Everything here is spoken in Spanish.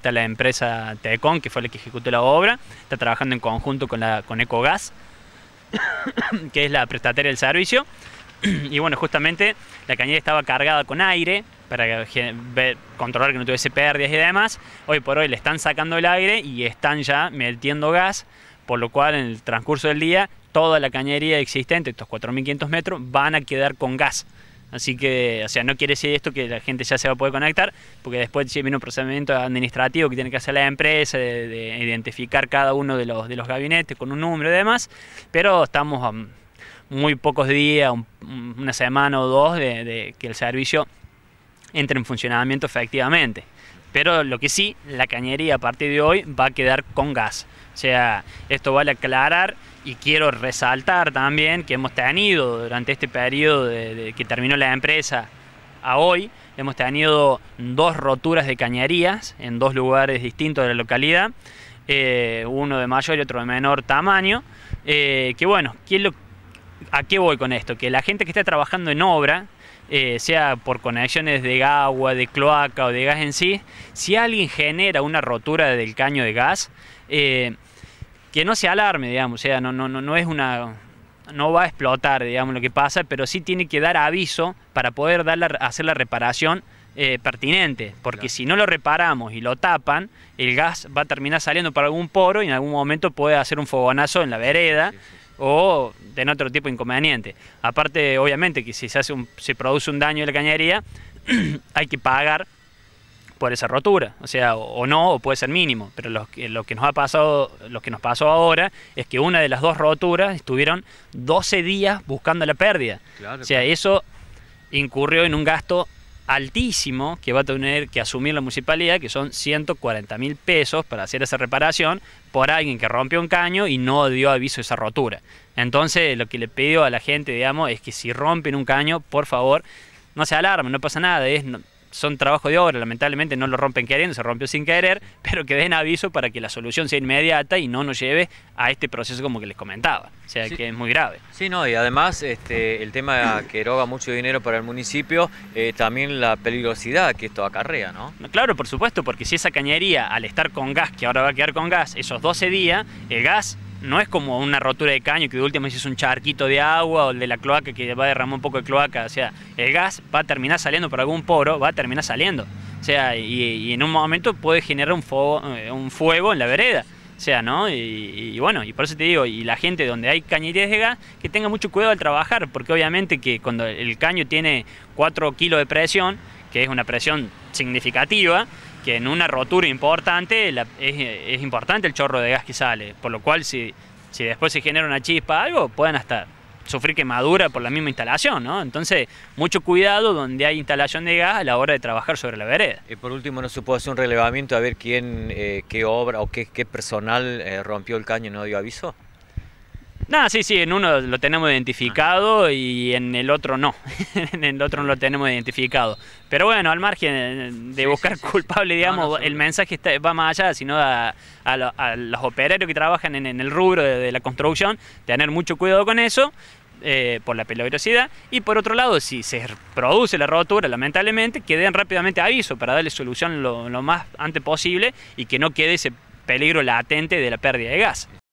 está la empresa Tecon, que fue la que ejecutó la obra, está trabajando en conjunto con Ecogas, que es la prestataria del servicio. Y bueno, justamente la cañería estaba cargada con aire para controlar que no tuviese pérdidas y demás. Hoy por hoy le están sacando el aire y están ya metiendo gas, por lo cual en el transcurso del día toda la cañería existente, estos 4.500 metros, van a quedar con gas. Así que, o sea, no quiere decir esto que la gente ya se va a poder conectar, porque después viene un procedimiento administrativo que tiene que hacer la empresa, de identificar cada uno de los gabinetes con un número y demás, pero estamos a muy pocos días, una semana o dos, de que el servicio entre en funcionamiento efectivamente. Pero lo que sí, la cañería a partir de hoy va a quedar con gas. O sea, esto vale aclarar y quiero resaltar también que hemos tenido durante este periodo de que terminó la empresa a hoy, hemos tenido 2 roturas de cañerías en 2 lugares distintos de la localidad, uno de mayor y otro de menor tamaño, que bueno, ¿a qué voy con esto? Que la gente que está trabajando en obra, sea por conexiones de agua, de cloaca o de gas en sí, si alguien genera una rotura del caño de gas, que no se alarme, digamos, o sea, no va a explotar, digamos, lo que pasa, pero sí tiene que dar aviso para poder hacer la reparación pertinente, porque claro, si no lo reparamos y lo tapan, el gas va a terminar saliendo por algún poro y en algún momento puede hacer un fogonazo en la vereda, sí, sí, o tener otro tipo de inconveniente. Aparte, obviamente, que si se produce un daño en la cañería, hay que pagar por esa rotura, o sea, o no, o puede ser mínimo, pero lo que nos pasó ahora es que una de las 2 roturas estuvieron 12 días buscando la pérdida. Claro, o sea, claro, eso incurrió en un gasto altísimo que va a tener que asumir la municipalidad, que son 140.000 pesos para hacer esa reparación por alguien que rompió un caño y no dio aviso de esa rotura. Entonces, lo que le pido a la gente, digamos, es que si rompen un caño, por favor, no se alarmen, no pasa nada, son trabajos de obra, lamentablemente no lo rompen queriendo, se rompió sin querer, pero que den aviso para que la solución sea inmediata y no nos lleve a este proceso como que les comentaba, o sea, sí, que es muy grave. Sí, no, y además el tema que eroga mucho dinero para el municipio, también la peligrosidad que esto acarrea, ¿no? Claro, por supuesto, porque si esa cañería, al estar con gas, que ahora va a quedar con gas, esos 12 días, el gas no es como una rotura de caño que de última es un charquito de agua o el de la cloaca que va a derramar un poco de cloaca, o sea, el gas va a terminar saliendo por algún poro, va a terminar saliendo, o sea, y en un momento puede generar un fuego en la vereda, o sea, ¿no? Y bueno, y por eso te digo, y la gente donde hay cañerías de gas, que tenga mucho cuidado al trabajar, porque obviamente que cuando el caño tiene 4 kilos de presión, que es una presión significativa, que en una rotura importante es importante el chorro de gas que sale, por lo cual si después se genera una chispa o algo, pueden hasta sufrir quemadura por la misma instalación, ¿no? Entonces, mucho cuidado donde hay instalación de gas a la hora de trabajar sobre la vereda. Y por último, ¿no se puede hacer un relevamiento a ver quién, qué obra o qué personal rompió el caño y no dio aviso? No, sí, en uno lo tenemos identificado y en el otro no. En el otro no lo tenemos identificado. Pero bueno, al margen de buscar culpable, digamos, el mensaje va más allá, sino a los operarios que trabajan en el rubro de la construcción, tener mucho cuidado con eso, por la peligrosidad. Y por otro lado, si se produce la rotura, lamentablemente, que den rápidamente aviso para darle solución lo más antes posible y que no quede ese peligro latente de la pérdida de gas.